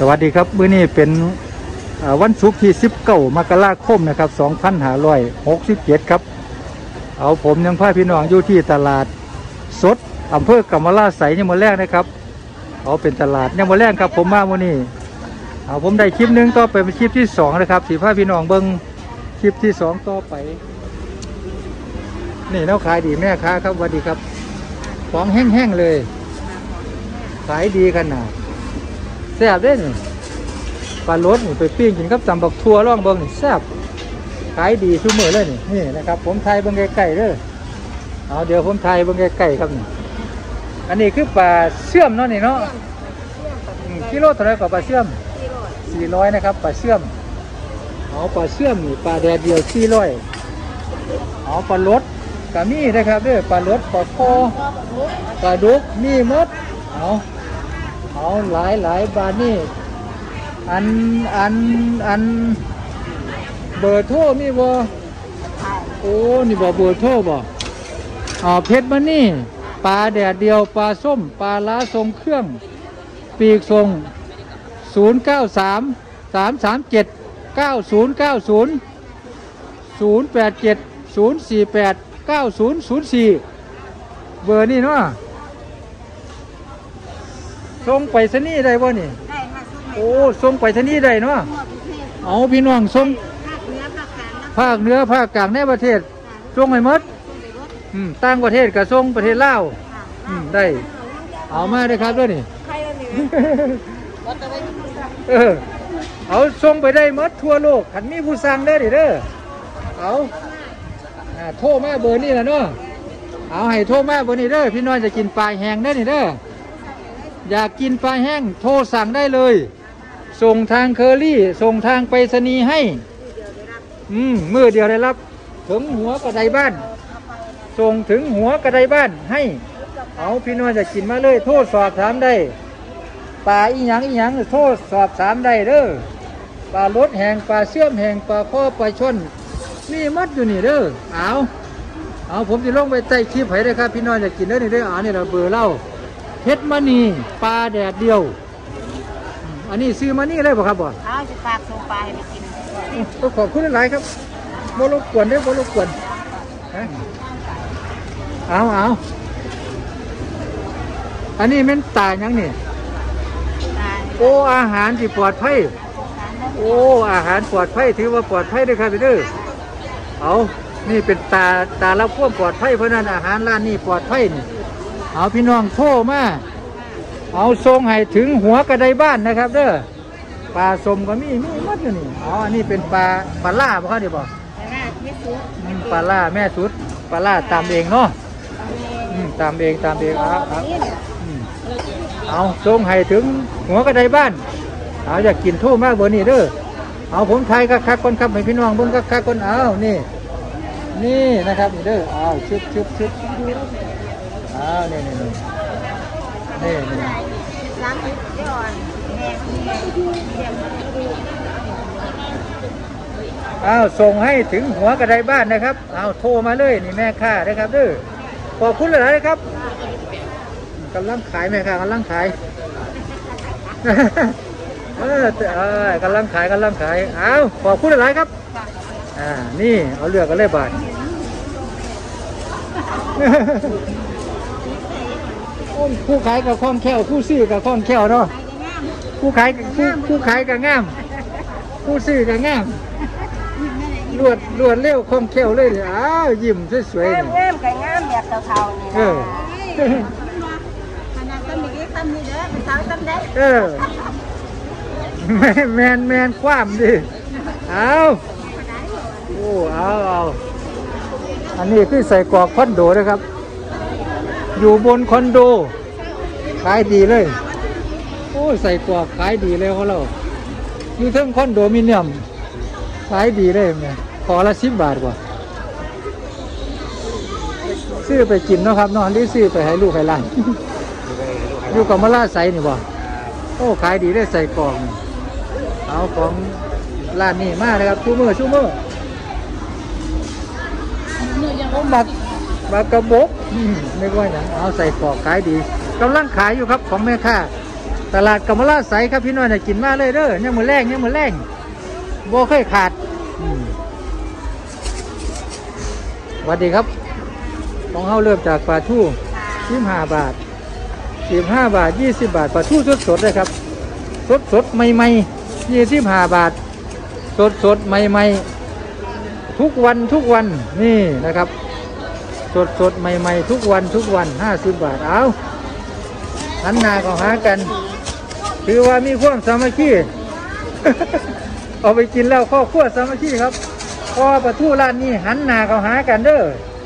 วัสดีครับมื้อนี้เป็นวันศุกร์ที่19 มกราคมนะครับ2567ครับเอาผมยังพาพี่น้องอยู่ที่ตลาดสดอำเภอกำมะลาไสยามมื้อแรกนะครับเอาเป็นตลาดยามมื้อแรกครับผมมามื้อนี้เอาผมได้คลิปนึงต่อไปเป็นคลิปที่2นะครับสิพาพี่น้องเบิ่งคลิปที่2ต่อไปนี่น้าขายดีแม่ค้าครับสวัสดีครับของแห้งๆเลยขายดีขนาดแซ่บเด้นี่ปลาลดไปปิ้งกินกับตำบักทั่วร่องเบิ้งนี่แซ่บขายดีทุกมื้อเลยนี่นะครับผมไทยเบิ้งไก่ๆเด้อเอาเดี๋ยวผมไทยเบิ้งไก่ๆครับนี่อันนี้คือปลาเชื่อมเนาะนี่เนาะกิโลเท่าไรกว่าปลาเชื่อม400นะครับปลาเชื่อมเอาปลาเชื่อมนี่ปลาแดดเดียว400เอาปลาลดกะมีนะครับเด้อปลาลดปลาคอปลาดุกมีหมดเอาหลายบาทนี่อันเบอร์โทรมีบ่โอ้นี่บ่เบอร์โทรบ่เพชรมันนี่ปลาแดดเดียวปลาส้มปลาล้าทรงเครื่องปีกทรง093 337 9090 087 048 9004เบอร์นี่เนาะส่งไปสนี่ได้บ่นี่โอ้ส่งไปสนี่ได้เนาะเอาพี่น้องส่งภาคเหนือภาคกลางในประเทศส่งให้หมดต่างประเทศก็ส่งประเทศลาวได้เอามาได้ครับด้วยนี่เอาส่งไปได้หมดทั่วโลกขันมีผู้สั่งได้ดิเด้อเอาโทรมาเบอร์นี่แหละเนาะเอาให้โทรมาเบอร์นี้เด้อพี่น้องจะกินปลาแห้งได้ดิเด้ออยากกินปลาแห้งโทรสั่งได้เลยส่งทางเคอรี่ส่งทางไปรษณีย์ให้มือเดียวได้รับถึงหัวกระไดบ้านส่งถึงหัวกระไดบ้านให้เอาพี่น้องจะกินมาเลยโทรสอบถามได้ปลาอีหยังโทรสอบถามได้เด้อปลาลดแห้งปลาเชื่อมแห้งปลาข้อปลาช่อนนี่มัดอยู่นี่เด้อเอาผมจะลงไปใต้คลิปให้ได้ครับพี่น้องจะกินเด้อนี่เด้อนี่เราเบอร์เล่าเพชรมณีปลาแดดเดียวอันนี้ซื้อมานี่เลยบ่ครับบ่จะฝากส่งปลาให้ไปกินก็ขอบคุณหลายครับบ่รบกวนเด้อบ่รบกวนเอาอันนี้มันตายยังนี่โอ้อาหารที่ปลอดภัยโอ้อาหารปลอดภัยถือว่าปลอดภัยด้วยครับพี่เด้อเอานี่เป็นตาเราควบปลอดภัยเพราะนั้นอาหารร้านนี้ปลอดภัยนี่เอาพี่น้องโทรมาเอาทรงให้ถึงหัวกระไดบ้านนะครับเด้อปลาสมก็มีหมดอยู่นี่อันนี้เป็นปลาล่าบ่ครับเดี๋ยวบอกปลาล่าแม่สุดปลาล่าตามเองเนาะตามเองเอาทรงให้ถึงหัวกระไดบ้านเอาอยากกินโทษมากเบอร์นี้เด้อเอาผมไทยก็คักคนครับให้พี่น้องเบิ่งก็คักคนนี่นะครับนี่เด้อเอาชุบนี่ส่งให้ถึงหัวกระไดบ้านนะครับเอาโทรมาเลยนี่แม่ค้านะครับเด้อขอบคุณหลายๆครับกำลังขายแม่ค้ากำลังขายกำลังขายเอาขอบคุณหลายๆครับนี่เอาเลือกกันเลยบาทผู้ขายกับคล่องแคล่วผู้ซื้อกับคล่องแคล่วเนาะผู้ขายกับง่ามผู้ซื้อกับง่ามรวดเร็วคล่องแคล่วเลยยิ้มสวยๆง่ามกับง่ามแบบเท่าๆนี่ขนาดต้นนี้ต้นนี้เด้อเป็นสาวต้นได้แมนความดิเอาอันนี้คือใส่กรอกคอนโดนะครับอยู่บนคอนโดขายดีเลยใส่กรอกขายดีเลยของเราอยู่ทั้งคอนโดมิเนียมขายดีเลยเนี่ยขอละ10 บาทกว่าซื้อไปกินเนาะครับเนาะหรือซื้อไปให้ลูกให้หลานอยู่กับมะลาไสนี่บ่ขายดีเลยใส่กรอกเอาของร้านนี้มากเลยครับชูมือบักกระบกไม่ว่าอย่างเอาใส่กรอกขายดีกำลังขายอยู่ครับของแม่ค้าตลาดกำมะลาไสครับพี่น้อยเนี่ยกินมาเลยเด้อเนี่ยมือแรงเนี่ยมือแรงโบเคยขาดสวัสดีครับของเขาเริ่มจากปลาทู25 บาท15 บาท20 บาทปลาทูสดๆเลยครับสดใหม่ๆ25 บาทสดใหม่ๆทุกวันนี่นะครับสดใหม่ๆทุกวัน50 บาทเอาหันหน้าก็หากันถือว่ามีความสามัคคี เอาไปกินแล้วข้อขั้วสามัคคีครับพอปลาทูร้านนี้หันหน้าก็หากันเด้อ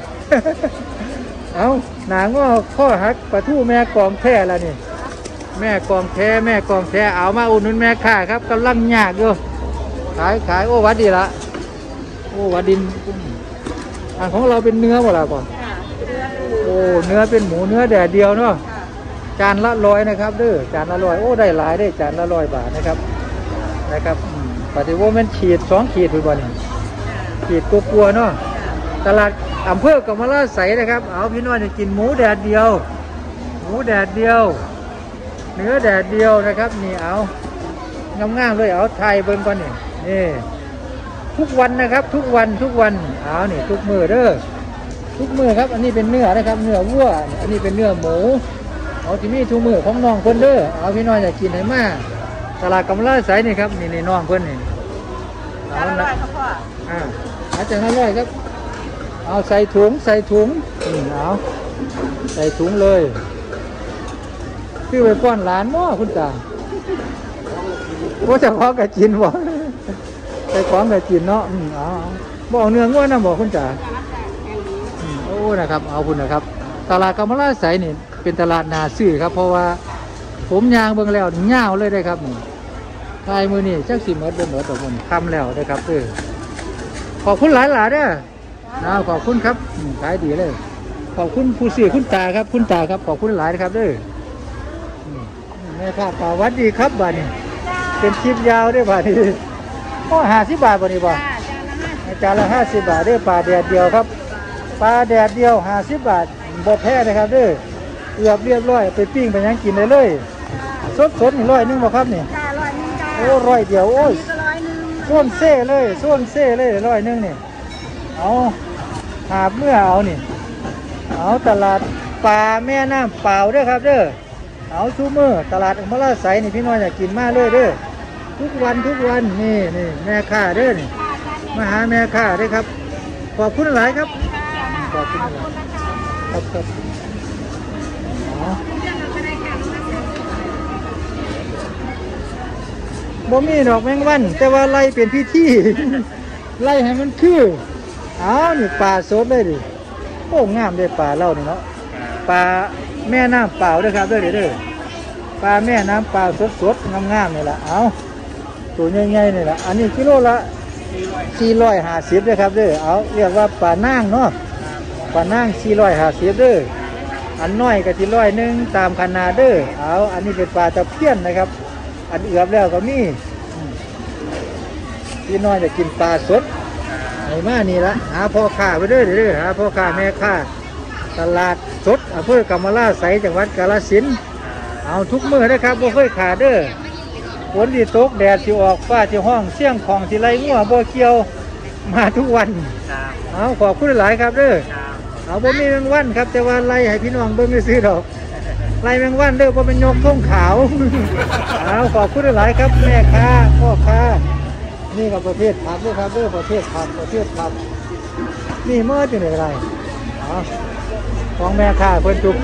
เอาหนางอข้อหักปลาทูแม่กองแท้แล้วนี่แม่กองแท้เอามาอุดหนุนแม่ค้าครับกำลังยากอยู่ขายโอ้วัดดีละโอ้วัดดินอันของเราเป็นเนื้อหมดแล้วก่อนโอ้เนื้อเป็นหมูเนื้อแดดเดียวเนาะจานละ100นะครับเด้อจานละ100โอ้ได้หลายได้จานละ100 บาทนะครับปฏิวัติมันขีด2 ขีดไปบ่นี่ขีดกลัวๆเนาะตลาดอำเภอกำมะลาไสนะครับเอาพี่น้อยจะกินหมูแดดเดียวเนื้อแดดเดียวนะครับนี่เอางามๆเลยเอาไทยเบิ่งก่อนนี่ทุกวันนะครับทุกวันเอานี่ทุกมื้อเด้อทุกมื้อครับอันนี้เป็นเนื้อนะครับเนื้อวัวอันนี้เป็นเนื้อหมูเอาที่มีทุกมื้อของน้องเพิ่นเด้อเอาพี่น้อยจะกินให้มาตลาดกำมะลาไสนี่ครับนี่น้องเพิ่นนี่เอาละอาจารย์100ครับเอาใส่ถุงเอาใส่ถุงเลยคือไปป้อนหลานมั่วคุณตาว่าจะขอกระจินบ่ไปของกระจินเนาะบอกเนื้อง้วนนะบอกคุณตาโอ้นะครับเอาคุณนะครับตลาดกำมะลาไสนี่เป็นตลาดนาซื่อครับเพราะว่าผมยางเบิ่งแล้วเงาเลยได้ครับลายมือนี่จักสิเมดเดินเหมือนตัวคนคำแล้วได้ครับขอบคุณหลายเด้อขอบคุณครับขายดีเลยขอบคุณผู้ซื้อคุณตาครับขอบคุณหลายนะครับเด้อแม่ค้าป่าวัดดีครับบ้านนี้เป็นคลิปยาวด้วยบ้านนี้ก็50 บาทบ้านนี้บ่จานละ50 บาทเด้อปลาแดดเดียวครับปลาแดดเดียว50 บาทบ่แพ้นะครับเด้อเรียบร้อยไปปิ้งไปยังกินได้เลยสดนี่100 นึงบ่ครับนี่โอ้100 เดียวโอ้ยส้นเซ่เลย100 นึงนี่เอาหาบเมื่อเอานี่เอาตลาดปลาแม่น้ำเปล่าด้วยครับเด้อเอาชูมือตลาดกำมะลาไสนี่พี่น้อยอยากกินมากเลยเด้อทุกวันนี่แม่ค้าเด้อนี่มาหาแม่ค้าเด้อครับขอบคุณหลายครับขอบคุณหลายครับบ่มีดอกแมงวันแต่ว่าไล่เป็นพิธี ไล่ให้มันคือเอานี่ปลาสดเลยดิโอ้งามเลยปลาเล่านี่เนาะปลาแม่น้ำเปล่าด้วยครับเด้อปลาแม่น้ำเปล่าสดงามนี่แหละเอาตัวใหญ่ๆนี่แหละอันนี้กิโลละ450ด้วยครับเด้อเอาเรียกว่าปลานั่งเนาะปลานั่ง450เด้ออันน้อยก็ที่100 นึงตามขนาดเด้อเอาอันนี้เป็นปลาตะเพียนนะครับอันเอือบแล้วก็มีพี่น้อยจะกินปลาสดไอ้มานี่ละหาพ่อค้าไปเด้อหาพ่อค้าแม่ค้าตลาดสดอำเภอกำมะลาไสจังหวัดกาฬสินธุ์เอาทุกมื้อนะครับบ่เคยขาดเด้อฝนที่ตกแดดที่ออกฟ้าที่ห้องเสียงของที่ไรงัวบ่เกี่ยวมาทุกวันเอาขอบคุณหลายครับเด้อเอาบ่มีแมงวันครับแต่ว่าไล่ให้พี่น้องเบิ่งไม่ซื้อดอกไล่แมงวันเด้อบ่เป็นยกท่งขาว เอาขอบคุณหลายครับแม่ค้าพ่อค้านี่กับประเภทผักด้วยครับประเภทผักนี่เมื่อจะไหนอะไรของแม่ค้าเพิ่นถูก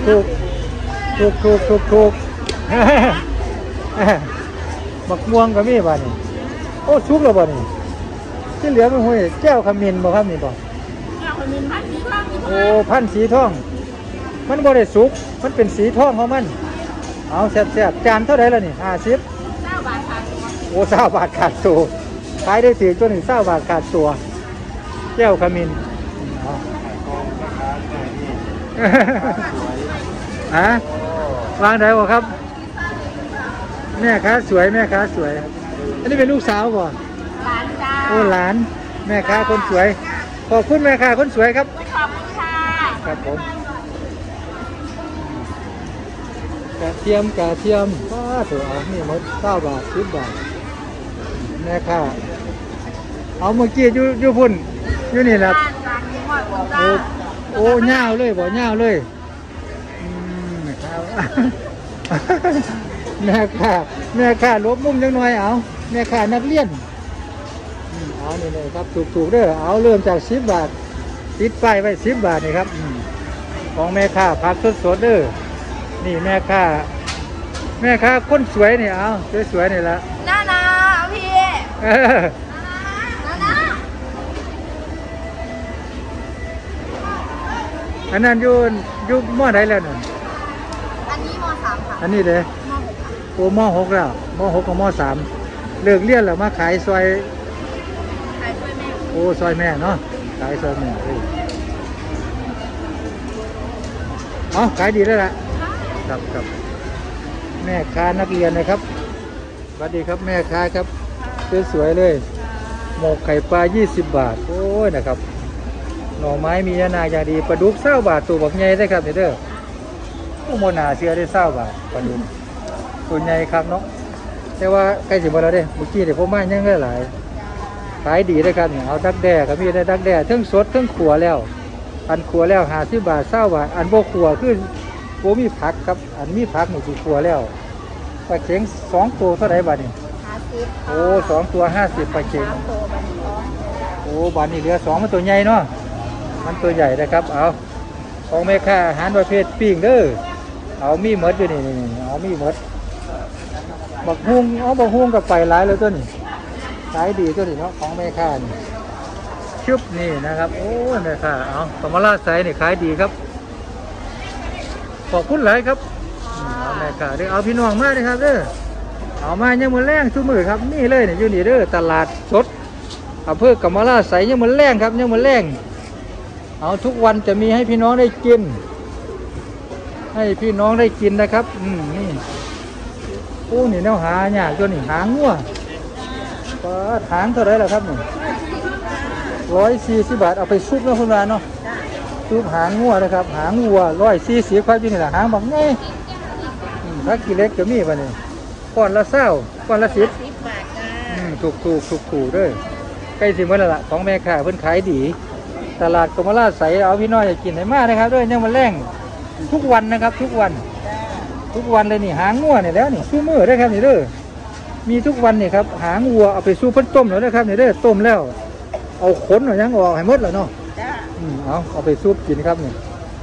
บักม่วงก็มีบ่นี่โอ้ชุกแล้วบ่นี่ที่เหลือมันห้วยแก้วขมิ้นบ่ครับนี่บ่แก้วขมิ้นพันสีทองโอ้พันสีทองมันบ่ได้สุกมันเป็นสีทองของมันเอาแซ่บจานเท่าไหร่ล่ะนี่50 20 บาทขาดตัวโอ้20 บาทขาดตัวขายได้ถึงตัว1 20 บาทขาดตัวแก้วขมิ้นวางได้บ่ครับแม่ค้าสวยอันนี้เป็นลูกสาวบ่หลานจ้าโอ้หลานแม่ค้าคนสวยขอบคุณแม่ค้าคนสวยครับขอบคุณค่ะครับผมระเทียมป้าตัวเอานี่หมด9 บาท10 บาทแม่ค่ะเอาเมื่อกี้อยู่พุ่นอยู่นี่แหละโอ้เงาเลยบ่เงาเลยครับ แม่ค่ะลบมุมจังหน่อยเอาแม่ค่ะนักเรียนเอานี่เลยครับถูกเด้อเอาเริ่มจาก10 บาทติดป้ายไว้10 บาทนี่ครับของแม่ค่ะผักสดเด้อนี่แม่ค่ะคนสวยนี่เอาสวยๆนี่ละน่าพี่เออน่าอันนั้นอยู่มอไหนแล้วเนี่ยอันนี้ม.3 ค่ะอันนี้เลยม.6 โอ้ม.6แล้วม.6กับม.3เลิกเรียนแล้วมาขายซอยขายช่วยแม่โอ้ซอยแม่เนาะขายซอยแม่อ๋อขายดีแล้วล่ะครับแม่ค้านักเรียนนะครับสวัสดีครับแม่ค้าครับสวยๆเลยหมกไข่ปลา20 บาทโอ้ยนะครับหน่อไม้มีนาอย่างดีปลาดุก20 บาทตัวบักใหญ่ได้ครับเด้อโอ้โมนาเสียได้20 บาทปลาดุกตัวใหญ่ครับเนาะแต่ว่าใกล้สิบ่แล้วเด้เมื่อกี้เดี๋ยวผมมายังได้หลายขายดีได้ครับเนี่ยเอาดักแด้ก็มีได้ดักแด้ทั้งสดทั้งขัวแล้วอันขัวแล้ว50 บาท20 บาทอันบ่ขัวคือโอ้มีผักครับอันมีผักนี่สิขัวแล้วปลาเข็ง2 ตัวเท่าไหร่บาทนี่โอ้2 ตัว50ปลาเข็งโอ้บาทนี่เหลือ2มันตัวใหญ่เนาะมันตัวใหญ่นะครับเอาของแม่ค้าอาหารประเภทปิ้งเด้อเอามีหมดอยู่นี่เอามีหมดบักฮุงเอาบักฮุงกับไปหลายเลยตัวนี้ขายดีตัวนี้เนาะของแม่ค้านี่ชุบนี่นะครับโอ้แม่ค้าเอาธรรมราชไซนี่ขายดีครับขอบคุณหลายครับเอาแม่ค้าเด้อเอาพี่น้องมาเลยครับเด้อเอามายังมือแรงทุกมือครับนี่เลยเนี่ยอยู่นี่เด้อตลาดสดอำเภอกำมะลาไสยังมือแรงครับยังมือแรงเอาทุกวันจะมีให้พี่น้องได้กินให้พี่น้องได้กินนะครับนี่โอ้นี่แนวหาเนี่ยตัวนี้หางงัวปลาหางเท่าไรล่ะครับนี่140 บาทเอาไปซุปนะคุณราเนาะซุปหางงัวนะครับหางงัว140ครับอยู่นี่แหละหางบักไงถ้ากิเล็กจะมีป่ะนี่ก้อนละ20ก้อนละ10 10 บาทจ้าถูกด้วยใกล้สิเมื่อละของแม่ค้าเพิ่นขายดีตลาดกมลาใสเอาพี่น้อยจะกินให้มากนะครับด้วยยังมาแรงทุกวันนะครับทุกวันเลยนี่หางงัวเนี่ยแล้วนี่สู้มือได้ครับนี่เด้อมีทุกวันนี่ครับหางวัวเอาไปสู้เพิ่นต้มแล้วนะครับนี่เด้อต้มแล้วเอาขนหน่อยยังออกให้หมดแล้วเนาะเอาไปซุปกินครับนี่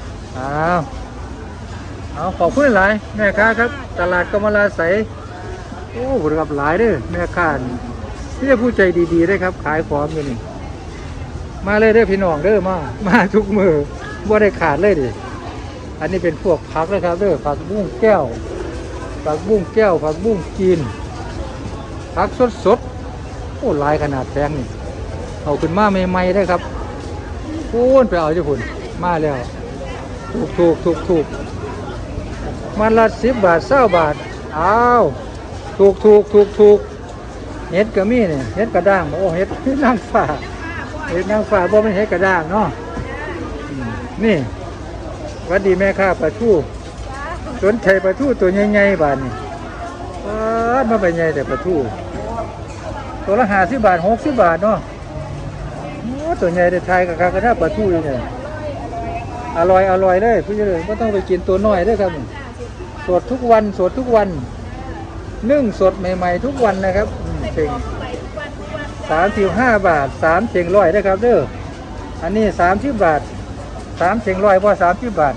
เอาขอบคุณหลายแม่ค้าครับตลาดกมลาใสโอ้บริการหลายเด้อแม่ค้าที่จะผู้ใจดีๆได้ครับขายของอยู่นี่มาเลยเด้อพี่น้องเด้อมาทุกมือบ่ได้ขาดเลยดิอันนี้เป็นพวกผักนะครับเด้อผักบุ้งแก้วผักบุ้งจีนผักสดโอ้ลายขนาดแพงนี่เอาขึ้นมาใหม่ๆได้ครับโอ้ไปเอาที่พุ่นมาแล้วถูกมันละ10 บาท20 บาทอ้าวถูกเห็ดกระมี่เนี่ยเห็ดกระด้างโอ้เห็ดนางฟ้าบ่เป็นเห็ดกระด้างเนาะนี่วัดดีแม่ค้าปลาทูสนใจปลาทูตัวใหญ่ๆบาทนี่มาไปใหญ่แต่ปลาทูตัวละ50 บาท60 บาทเนาะโอ้ตัวใหญ่ได้ทายกับกระทะปลาทูเนี่ยอร่อยเลยพี่เลยก็ต้องไปกินตัวน้อยด้วยครับสดทุกวันนึ่งสดใหม่ๆทุกวันนะครับเข่ง35 บาท3เข่ง100นะครับเด้ออันนี้30 บาท3เข่ง100เพราะ30 บาท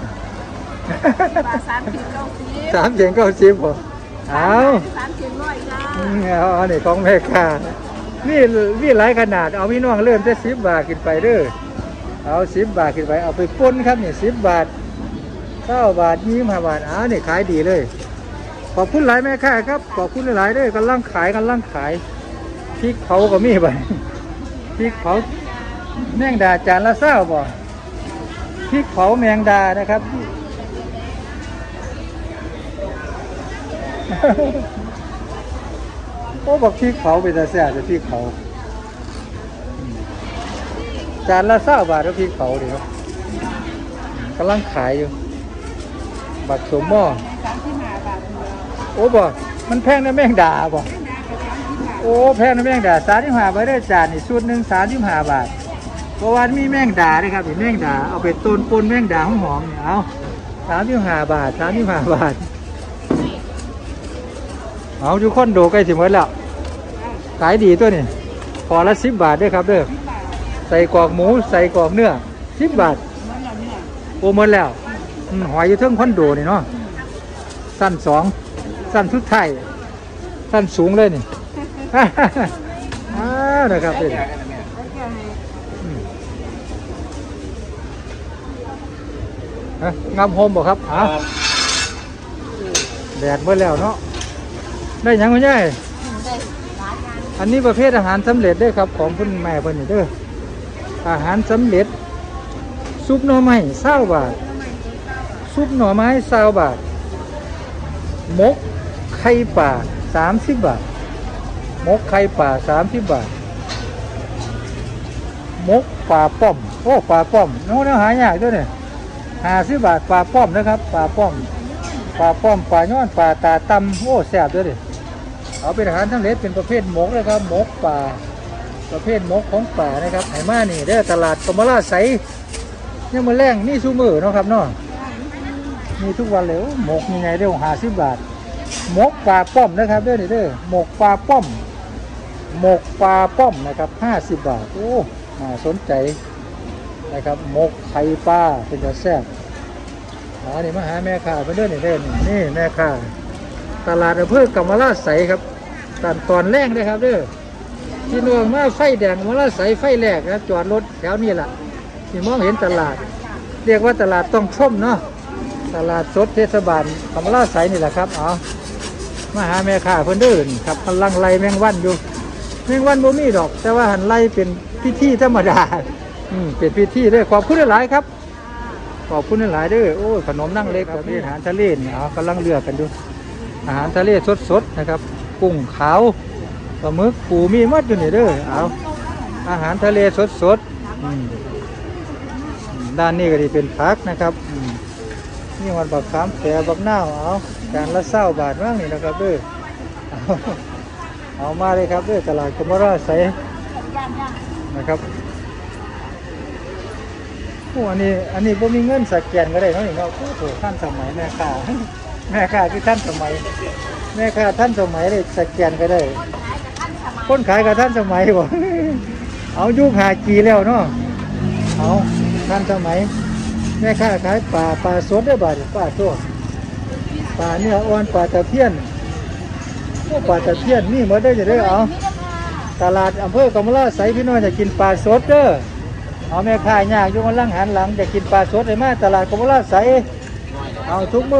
3เข่ง90ผมเอา 3 ถึง 100จ้าเอาอันนี้ของแม่ค้านี่หลายขนาดเอาพี่น้องเริ่มที่10 บาทขึ้นไปเด้อเอา10 บาทขึ้นไปเอาไปป่นครับนี่10 บาท9 บาท25 บาทนี่ขายดีเลยขอบคุณหลายแม่ค้าครับขอบคุณหลายเด้อกำลังขายพริกเผาก็มีบ่พริกเผาแมงดาจานละ20บ่พริกเผาแมงดานะครับโอ้บอกพริกเผาไปแต่แซ่บแต่พริกเผาจานละ20 บาทแล้วพริกเผาดีครับกำลังขายอยู่บักสมหม้อโอ้บ่มันแพงนะแมงดาบ่โอ้แพงนะแมงดา35 บาทได้จานนี่ชุดหนึ่ง35 บาทเพราะว่ามีแมงดาด้วยครับนี่แมงดาเอาไปต้นปนแมงดาหอมๆเนี่ยเอา35 บาท35 บาทเอาอยู่คอนโดใกล้ถึงหมดแล้วขายดีตัวนี่พอละ10 บาทด้วยครับเด้อใส่กรอกหมูใส่กรอกเนื้อ10 บาทโอ้หมดแล้วหอยอยู่เทิงคอนโดนี่เนาะสั้น2สั้นสุดท้ายสั้นสูงเลยนี่ นะครับเด้งามโฮมบ่ครับแดดเมื่อแล้วเนาะได้ยังไงเนี่ยอันนี้ประเภทอาหารสำเร็จด้วยครับของคุณแม่เพิ่นนี่เด้ออาหารสำเร็จซุปหน่อไม้20 บาทซุปหน่อไม้20 บาทมกไข่ป่า30 บาทมกไข่ป่า30 บาทมกปลาป้อมโอ้ปลาป้อมโน้ตหายากด้วยเนี่ย50 บาทปลาป้อมนะครับปลาป้อมปลาย้อนปลาตาตำโอ้แซ่บด้วยดิเอาเป็นอาหารสำเร็จเป็นประเภทมกนะครับมกปลาประเภทมกของป่านะครับไหมานี่ได้ตลาดกมลาไสเนี่ยมาแรงนี่ซูมือเนาะครับเนาะมีทุกวันเลยหมกยังไงเด้อ50 บาทหมกปลาป้อมนะครับเด้อนี่เด้อหมกปลาป้อมหมกปลาป้อมนะครับ50 บาทโอ้น่าสนใจนะครับหมกไข่ปลาเป็นจะแซ่บนี่มาหาแม่ค้าเพื่อนเด้อนี่เด้อนี่แม่ค้าตลาดอำเภอกำมะลาไสครับตอนแรกเลยครับเด้อที่นวงมาไฟแดงกำมะลาไสไฟแรกนะจอดรถแถวนี้แหละที่มองเห็นตลาดเรียกว่าตลาดต้องชมเนาะตลาดสดเทศบาลกำมะลาไสนี่แหละครับมาหาแม่ค้าเพื่อนเด้อครับกำลังไล่แมงวันอยู่แมงวันบ่มีดอกแต่ว่าหันไล่เป็นพิธีธรรมดาเป็นพิธีด้วยขอบคุณหลายครับขอบคุณหลายเด้อโอ้ขนมนั่งเล็กครับนี่อาหารทะเลนี่กำลังเลือกกันดูอาหารทะเลสดๆนะครับกุ้งขาวปลาหมึกปูมีมัดอยู่นี่เด้ออาหารทะเลสดๆด้านนี้ก็ดีเป็นผักนะครับนี่มันบักขามแฝบักหน้าจานละ20 บาทว่างนี่นะครับเด้อเอามาเลยครับเด้อตลาดกมลาไสนะครับโอ้อันนี้ผมมีเงินสแกนก็ได้เนาะนี่เนาะโอ้โหท่านสมัยแม่ค้าที่ท่านสมัยแม่ค้าท่านสมัยเลยสแกนก็ได้คนขายกับท่านสมัยบ่เอายุค5Gแล้วเนาะเอาท่านสมัยแม่ค้าขายปลาสดได้บาทปลาตัวปลาเนื้ออ่อนปลาตะเพียนโอ้ปลาตะเพียนนี่มาได้จะได้ตลาดอำเภอกำมะลาไสพี่น้องจะกินปลาสดเด้อเอาแม่ค้ายากอยู่มันลังหันหลังจะกินปลาสดได้มาตลาดกำมะลาไสเอาทุกมื้อ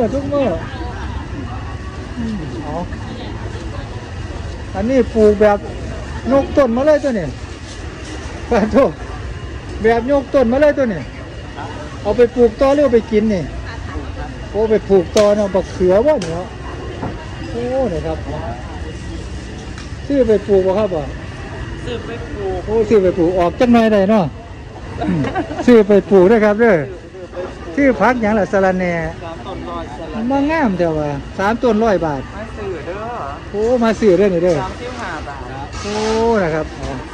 อันนี้ปลูกแบบยกต้นมาเลยตัวนี้ปลาโตแบบยกต้นมาเลยตัวนี้เอาไปปลูกต่อหรือไปกินนี่โอ้ไปปลูกต่อเนาะบักเขือว่าเนี่ยโอ้เนี่ยครับซื้อไปปลูกบ่ครับซื้อไปปลูกโอ้ซื้อไปปลูกออกจังหน่อยได้เนาะซื้อไปปลูกได้ครับเด้อซื้อพักอย่างละสะระแหน่3 ต้น 100มางามเดียวว่า3 ต้น 100 บาทมาซื้อเด้อโอ้มาซื้อเด้อนี่เด้อ35 บาทโอ้นะครับ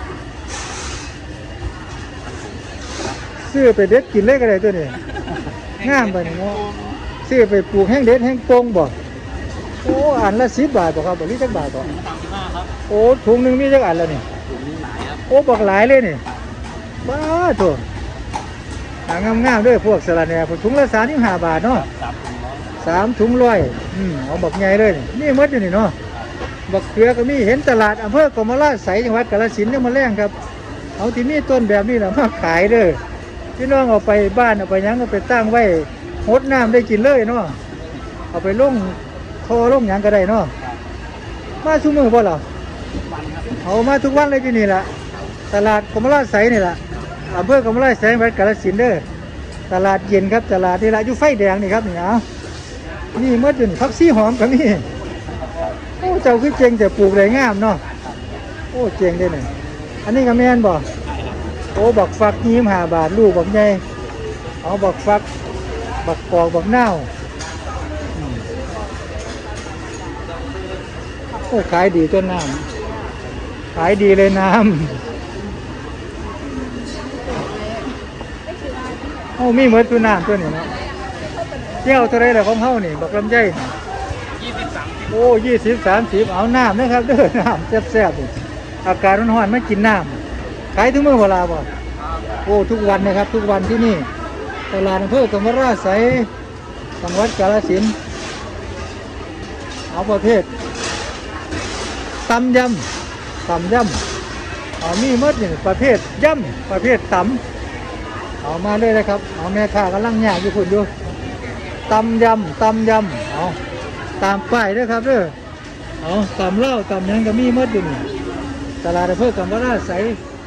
ซื้อไปเด็ดกินเล็กอะไรตัวนี้งามไปนี่เนาะซื้อไปปลูกแห้งเด็ดแห้งโป่งบ่โอ้อันละ10 บาทบ่ครับบ่ลิจักบาทบ่35ครับโอ้ถุงนึงมีจักอันแล้วนี่ถุงนี้หลายครับโอ้บักหลายเลยนี่บ้าโถงามๆด้วยพวกสะระแหน่ถุงละ35 บาทเนาะ3 ถุง 100เอาบักใหญ่เลยนี่หมดอยู่นี่เนาะบักเขือก็มีเห็นตลาดอำเภอกำมะลาไสจังหวัดกาฬสินธุ์เนี่ยมาแรงครับเอาที่มีต้นแบบนี้น่ะมาขายเด้อพี่น้องเอาไปบ้านเอาไปยังเอาไปตั้งไว้หดน้ำได้กินเลยเนาะเอาไปลงโทรลงยังก็ได้เนาะมาซุมื้อบ่ล่ะเอามาทุกวันเลยที่นี่ล่ะตลาดกำมะลาไสนี่ล่ะอำเภอกำมะลาไสจังหวัดกาฬสินธุ์เด้อตลาดเย็นครับตลาดนี่ล่ะอยู่ไฟแดงนี่ครับนี่นี่เมื่อถึงผักชีหอมก็มีโอ้เจ้าคือเจงแต่ปลูกได้งามเนาะโอ้เจงได้เนี่ยอันนี้ก็แม่นบ่โอ้บักฟัก25 บาทลูกบักใหญ่เอาบักฟักบักกอกบักนาวโอ้ขายดีจนน้ำขายดีเลยน้ำโอ้มีเหมือนตัวน้ำตัวนี้เนาะเจ้าเท่าไรล่ะของเฮานี่บอกลำไยโอ้20-30เอาน้ำนะครับเด้อน้ำแซ่บๆนี่อากาศร้อนๆไม่กินน้ำขายทุกมื้อเวลาบ่โอ้ทุกวันนะครับทุกวันที่นี่ตลาดอำเภอกำมะราไสยจังหวัดกาฬสินธุ์เอาประเภทตำยำเอามีหมดนี่ประเภทยำประเภทตำเอามาเลยนะครับเอาแม่ค้ากำลังย่างอยู่พุ่นอยู่ตำยำเอาตามป้ายเด้อครับเด้อเอาตำเหล้าตำหยังก็มีหมดอยู่นี่ตลาดอำเภอกำมะราไสย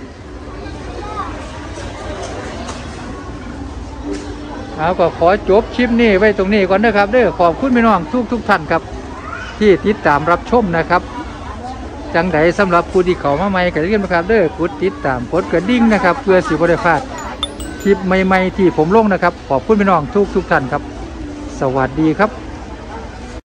เอาก็ขอจบคลิปนี้ไว้ตรงนี้ก่อนนะครับเด้อขอบคุณพี่น้องทุกท่านครับที่ติดตามรับชมนะครับจังใดสำหรับผู้ที่เข้ามาใหม่ก็อย่าลืมนะครับเด้อกดติดตามกดกระดิ่งนะครับเพื่อสิบ่ได้พลาดคลิปใหม่ๆที่ผมลงนะครับขอบคุณพี่น้องทุกท่านครับสวัสดีครับ